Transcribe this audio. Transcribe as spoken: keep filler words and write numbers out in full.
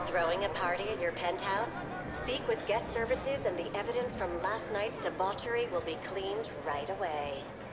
Throwing a party at your penthouse? Speak with guest services and the evidence from last night's debauchery will be cleaned right away.